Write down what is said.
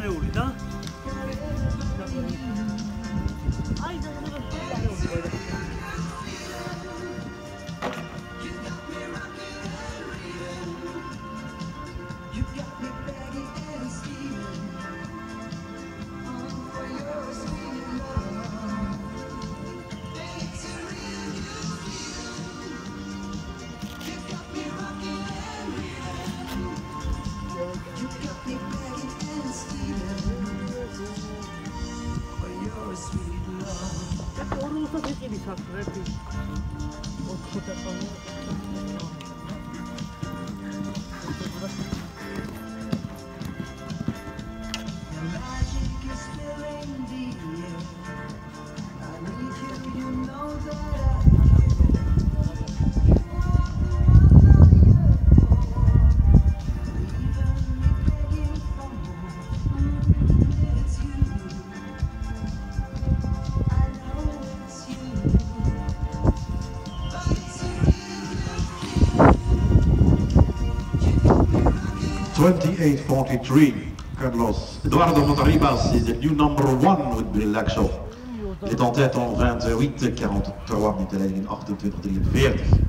ahorita. Carlos Eduardo Montarribas is the new #1 with Bill Laxo. Il est en tête en 28-43 minuten in 28-43.